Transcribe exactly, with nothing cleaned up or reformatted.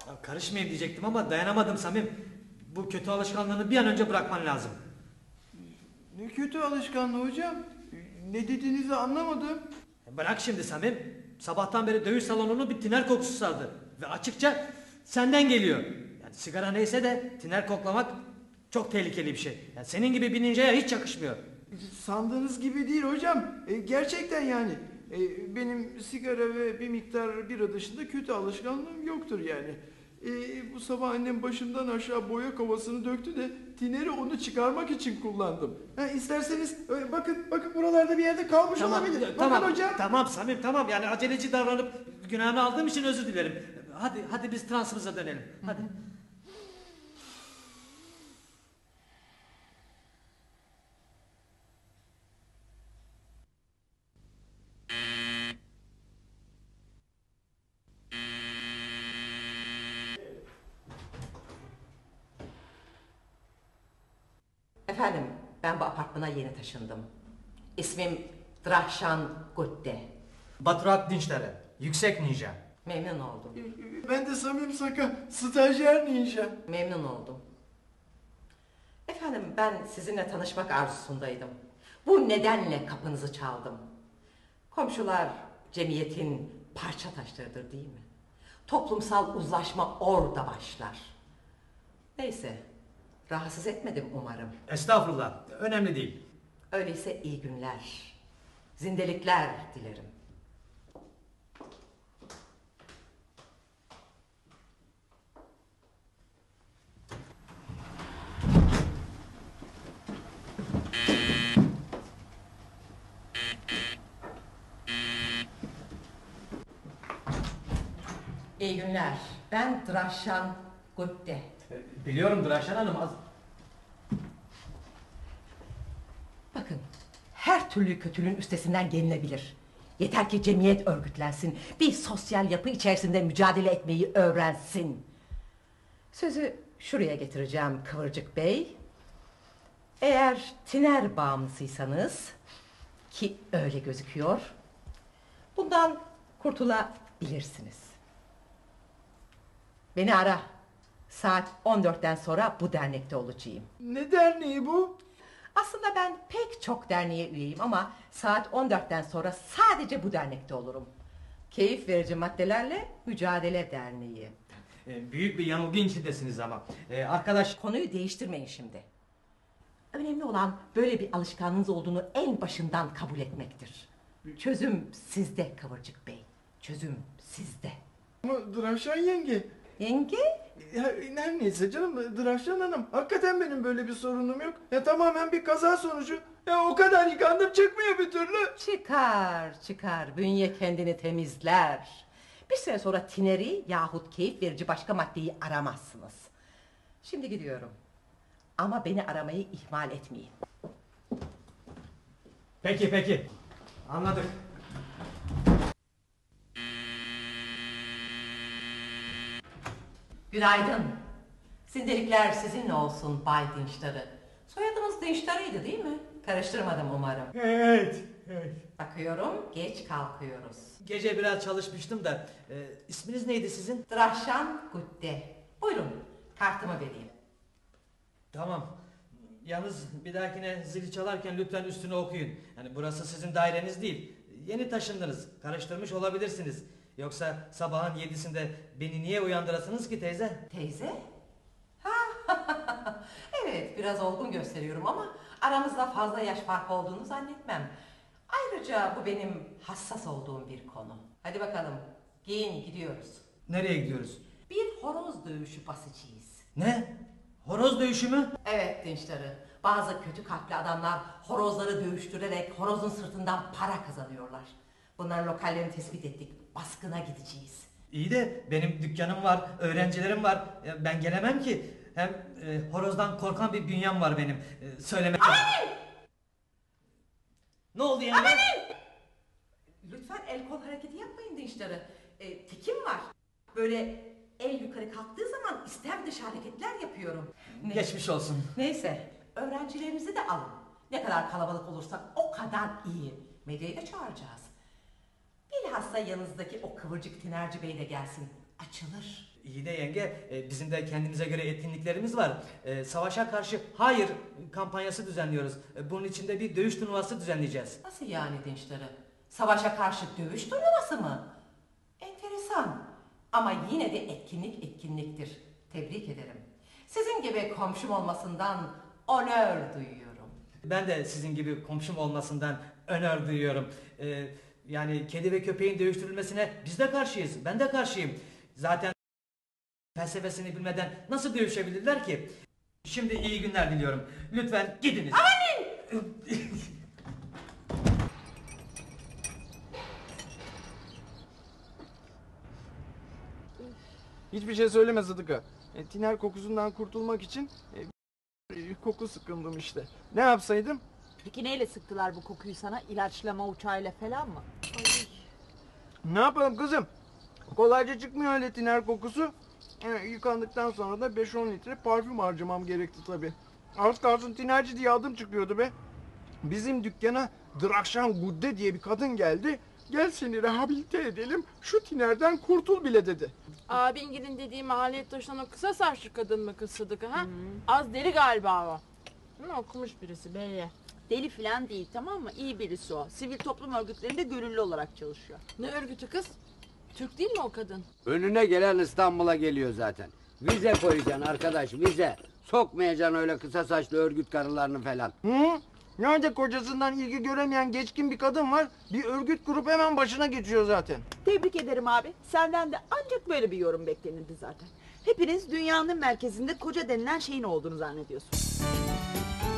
Ya karışmayayım diyecektim ama dayanamadım Samim. Bu kötü alışkanlığını bir an önce bırakman lazım. Ne kötü alışkanlığı hocam? Ne dediğinizi anlamadım. Bırak şimdi Samim. Sabahtan beri dövüş salonunu bir tiner kokusu sardı. Ve açıkça senden geliyor. Yani sigara neyse de tiner koklamak çok tehlikeli bir şey. Yani senin gibi bir ninjaya hiç yakışmıyor. Sandığınız gibi değil hocam. E, gerçekten yani. E, benim sigara ve bir miktar bira dışında kötü alışkanlığım yoktur yani. E, bu sabah annem başımdan aşağı boya kovasını döktü de tineri onu çıkarmak için kullandım. Ha, isterseniz e, bakın bakın buralarda bir yerde kalmış Tamam, olabilir. Bakın tamam, hocam. tamam Samim tamam yani aceleci davranıp günahını aldığım için özür dilerim. Hadi hadi biz transımıza dönelim. Hadi. Efendim, ben bu apartmana yeni taşındım. İsmim Drahşan Gutte. Baturat Dinçler'e. Yüksek ninja. Memnun oldum. E, Ben de Samim Saka, stajyer ninja. Memnun oldum. Efendim, ben sizinle tanışmak arzusundaydım. Bu nedenle kapınızı çaldım. Komşular cemiyetin parça taşlarıdır değil mi? Toplumsal uzlaşma orada başlar. Neyse, rahatsız etmedim umarım. Estağfurullah. Önemli değil. Öyleyse iyi günler, zindelikler dilerim. İyi günler. Ben Drahşan Gutte. Biliyorum Draşan Hanım az... Bakın, her türlü kötülüğün üstesinden gelinebilir. Yeter ki cemiyet örgütlensin, bir sosyal yapı içerisinde mücadele etmeyi öğrensin. Sözü şuraya getireceğim Kıvırcık Bey. Eğer tiner bağımlısıysanız, ki öyle gözüküyor, bundan kurtulabilirsiniz. Beni ara. Saat on dörtten sonra bu dernekte olacağım. Ne derneği bu? Aslında ben pek çok derneğe üyeyim ama saat on dörtten sonra sadece bu dernekte olurum. Keyif verici maddelerle mücadele derneği. Ee, büyük bir yanılgı içindesiniz ama. Ee, arkadaş... Konuyu değiştirmeyin şimdi. Önemli olan böyle bir alışkanlığınız olduğunu en başından kabul etmektir. Çözüm sizde Kıvırcık Bey. Çözüm sizde. Ama Drahşan yenge. Yenge? Ya, her neyse canım Drahşan Hanım. Hakikaten benim böyle bir sorunum yok. Ya tamamen bir kaza sonucu. Ya o kadar yıkandım çıkmıyor bir türlü. Çıkar çıkar. Bünye kendini temizler. Bir süre sonra tineri yahut keyif verici başka maddeyi aramazsınız. Şimdi gidiyorum. Ama beni aramayı ihmal etmeyin. Peki peki. Anladık. Günaydın. Sindelikler sizinle olsun Bay Dinçtarı. Soyadınız Dinçtarı'ydı değil mi? Karıştırmadım umarım. Evet. Evet. Bakıyorum geç kalkıyoruz. Gece biraz çalışmıştım da. E, isminiz neydi sizin? Drahşan Gutte. Buyurun kartımı vereyim. Tamam. Yalnız bir dahakine zili çalarken lütfen üstüne okuyun. Yani burası sizin daireniz değil. Yeni taşındınız. Karıştırmış olabilirsiniz. Yoksa sabahın yedisinde beni niye uyandırasınız ki teyze? Teyze? Ha, evet biraz olgun gösteriyorum ama aramızda fazla yaş farkı olduğunu zannetmem. Ayrıca bu benim hassas olduğum bir konu. Hadi bakalım giyin gidiyoruz. Nereye gidiyoruz? Bir horoz dövüşü basacağız. Ne? Horoz dövüşü mü? Evet Dinçtarı. Bazı kötü kalpli adamlar horozları dövüştürerek horozun sırtından para kazanıyorlar. Bunların lokallerini tespit ettik. Baskına gideceğiz. İyi de benim dükkanım var, öğrencilerim var. Ya ben gelemem ki. Hem e, horozdan korkan bir bünyem var benim. E, söylemek... Amanin! Ne oldu yani? Amanin! Lütfen el kol hareketi yapmayın Dinçtarı. E, tikim var. Böyle el yukarı kalktığı zaman istem dışı hareketler yapıyorum. Ne- Geçmiş olsun. Neyse, öğrencilerimizi de alın. Ne kadar kalabalık olursak o kadar iyi. Medyayı da çağıracağız. Bilhassa yanınızdaki o kıvırcık tinerci bey de gelsin. Açılır. İyi de yenge, e, bizim de kendimize göre etkinliklerimiz var. E, savaşa karşı hayır kampanyası düzenliyoruz. E, bunun için de bir dövüş turnuvası düzenleyeceğiz. Nasıl yani Dinçleri? Savaşa karşı dövüş turnuvası mı? Enteresan. Ama yine de etkinlik etkinliktir. Tebrik ederim. Sizin gibi komşum olmasından onur duyuyorum. Ben de sizin gibi komşum olmasından onur duyuyorum. E, yani kedi ve köpeğin dövüştürülmesine biz de karşıyız. Ben de karşıyım. Zaten felsefesini bilmeden nasıl dövüşebilirler ki? Şimdi iyi günler diliyorum. Lütfen gidiniz. Amanın! Hiçbir şey söyleme Sıdıka. E, tiner kokusundan kurtulmak için e, bir koku sıkındım işte. Ne yapsaydım? Peki neyle sıktılar bu kokuyu sana? İlaçlama uçağıyla falan mı? Ne yapalım kızım? Kolayca çıkmıyor öyle tiner kokusu. E, yıkandıktan sonra da beş on litre parfüm harcamam gerekti tabii. Az kalsın tinerci diye adım çıkıyordu be. Bizim dükkana Drakşan Gudde diye bir kadın geldi. Gel seni rehabilite edelim, şu tinerden kurtul bile dedi. Abingil'in dediği mahalleye taşınan o kısa saçlı kadın mı kız Sıdıka ha? Az deli galiba o. Hı, okumuş birisi belli. Deli falan değil, tamam mı? İyi birisi o. Sivil toplum örgütlerinde gönüllü olarak çalışıyor. Ne örgütü kız? Türk değil mi o kadın? Önüne gelen İstanbul'a geliyor zaten. Vize koyacaksın arkadaş, vize. Sokmayacaksın öyle kısa saçlı örgüt karılarını falan. Hı? Nerede kocasından ilgi göremeyen geçkin bir kadın var, bir örgüt kurup hemen başına geçiyor zaten. Tebrik ederim abi. Senden de ancak böyle bir yorum beklenirdi zaten. Hepiniz dünyanın merkezinde koca denilen şeyin olduğunu zannediyorsunuz.